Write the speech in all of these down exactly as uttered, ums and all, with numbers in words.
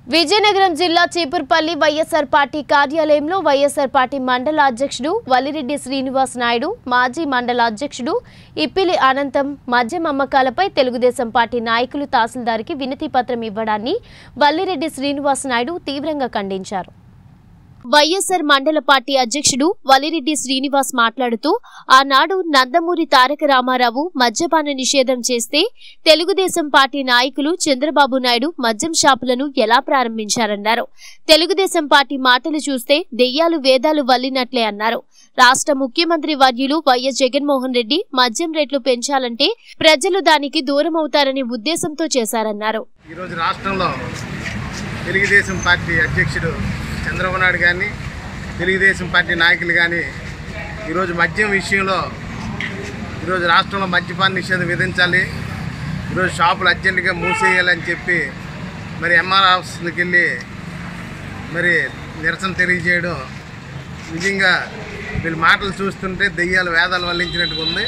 విజయనగరం జిల్లా చీపుర్పల్లి వైఎస్ఆర్ పార్టీ కార్యాలయంలో వైఎస్ఆర్ పార్టీ మండల అధ్యక్షుడు వల్లిరెడ్డి శ్రీనివాస్ నాయుడు, మాజీ మండల అధ్యక్షుడు ఇప్పిలి అనంతం మద్యం అమ్మకాలపై తెలుగుదేశం పార్టీ నాయకులు తహసీల్దార్కి వినతి పత్రం ఇవ్వడాన్ని వల్లిరెడ్డి శ్రీనివాస్ నాయుడు తీవ్రంగా ఖండించారు. వైఎస్ఆర్ మండల పార్టీ అధ్యక్షుడు వల్లిరెడ్డి శ్రీనివాస్ మాట్లాడుతూ, ఆనాడు నందమూరి తారక రామారావు మద్యపాన నిషేధం చేస్తే తెలుగుదేశం పార్టీ నాయకులు చంద్రబాబు నాయుడు మద్యం షాపులను ఎలా ప్రారంభించారన్నారు. తెలుగుదేశం పార్టీ మాటలు చూస్తే దెయ్యాలు వేదాలు వల్లినట్లే అన్నారు. రాష్ట్ర ముఖ్యమంత్రి వర్యులు వైఎస్ జగన్మోహన్ రెడ్డి మద్యం రేట్లు పెంచాలంటే ప్రజలు దానికి దూరమవుతారనే ఉద్దేశంతో చేశారన్నారు. ఈరోజు రాష్ట్రంలో తెలుగుదేశం పార్టీ అధ్యక్షుడు చంద్రబాబు నాయుడు కానీ తెలుగుదేశం పార్టీ నాయకులు కానీ ఈరోజు మద్యం విషయంలో ఈరోజు రాష్ట్రంలో మద్యపాన నిషేధం విధించాలి, ఈరోజు షాపులు అర్జెంటుగా మూసేయాలని చెప్పి మరి ఎంఆర్ ఆఫీస్కి వెళ్ళి మరి నిరసన తెలియజేయడం నిజంగా వీళ్ళ మాటలు చూస్తుంటే దెయ్యాలు వేదాలు వల్లించినట్టుగా ఉంది.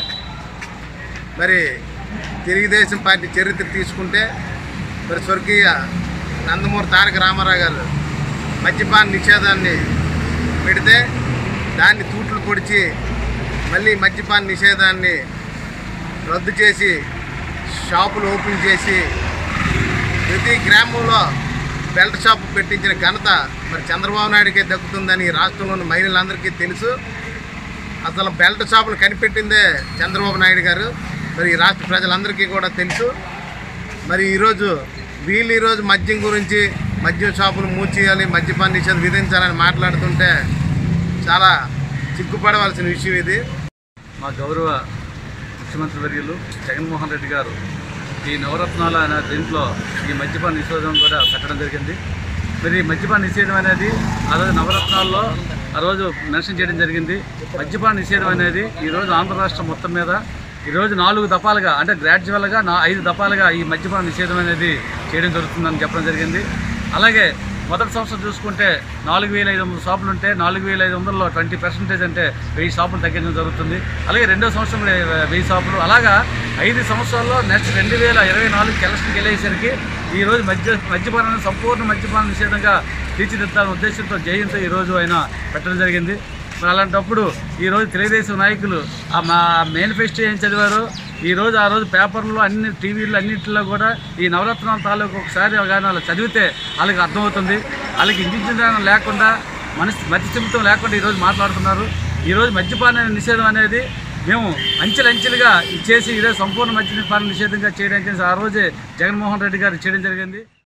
మరి తెలుగుదేశం పార్టీ చరిత్ర తీసుకుంటే మరి స్వర్గీయ నందమూరి తారక రామారావు గారు మద్యపాన నిషేధాన్ని పెడితే దాన్ని తూట్లు పొడిచి మళ్ళీ మద్యపాన నిషేధాన్ని రద్దు చేసి షాపులు ఓపెన్ చేసి ప్రతి గ్రామంలో బెల్ట్ షాపు పెట్టించిన ఘనత మరి చంద్రబాబు నాయుడికే దక్కుతుందని రాష్ట్రంలోని మహిళలందరికీ తెలుసు. అసలు బెల్ట్ షాపులు కనిపెట్టిందే చంద్రబాబు నాయుడు గారు, మరి ఈ రాష్ట్ర ప్రజలందరికీ కూడా తెలుసు. మరి ఈరోజు వీళ్ళు ఈరోజు మద్యం గురించి మద్యం షాపులు మూచేయాలి, మద్యపాన నిషేధం విధించాలని మాట్లాడుతుంటే చాలా సిగ్గుపడవలసిన విషయం ఇది. మా గౌరవ ముఖ్యమంత్రి వర్యులు జగన్మోహన్ రెడ్డి గారు ఈ నవరత్నాల అనే దీంట్లో ఈ మద్యపాన నిషేధం కూడా పెట్టడం జరిగింది. మరి మద్యపాన నిషేధం అనేది ఆ రోజు నవరత్నాల్లో ఆ రోజు మెన్షన్ చేయడం జరిగింది. మద్యపాన నిషేధం అనేది ఈరోజు ఆంధ్ర రాష్ట్రం మొత్తం మీద ఈరోజు నాలుగు దఫాలుగా అంటే గ్రాడ్యువల్గా నా ఐదు దఫాలుగా ఈ మద్యపాన నిషేధం అనేది చేయడం జరుగుతుందని చెప్పడం జరిగింది. అలాగే మొదటి సంవత్సరం చూసుకుంటే నాలుగు వేల ఐదు వందల షాపులు ఉంటే నాలుగు వేల ఐదు వందలలో ట్వంటీ పర్సెంటేజ్ అంటే వెయ్యి షాపులు తగ్గించడం జరుగుతుంది. అలాగే రెండో సంవత్సరం వెయ్యి షాపులు, అలాగా ఐదు సంవత్సరాల్లో నెక్స్ట్ రెండు వేల ఇరవై నాలుగుకి ఎలక్షన్కి వెళ్ళేసరికి ఈరోజు మద్య మద్యపానాన్ని సంపూర్ణ మద్యపాన నిషేధంగా తీర్చిదిద్దాలనే ఉద్దేశంతో జయంతో ఈరోజు ఆయన పెట్టడం జరిగింది. మరి అలాంటప్పుడు ఈరోజు తెలుగుదేశం నాయకులు ఆ మా మేనిఫెస్టో ఏం చదివారో ఈరోజు ఆ రోజు పేపర్లో అన్ని టీవీలు అన్నింటిలో కూడా ఈ నవరత్నాల తాలూకు ఒకసారి కానీ వాళ్ళు చదివితే వాళ్ళకి అర్థమవుతుంది. వాళ్ళకి ఇంజించడం లేకుండా మనసు మధ్యస్థిమితం లేకుండా ఈరోజు మాట్లాడుతున్నారు. ఈరోజు మద్యపాన నిషేధం అనేది మేము అంచెలంచెలుగా చేసి ఈరోజు సంపూర్ణ మద్యపాన నిషేధంగా చేయడానికి ఆ రోజే జగన్మోహన్ రెడ్డి గారు చేయడం జరిగింది.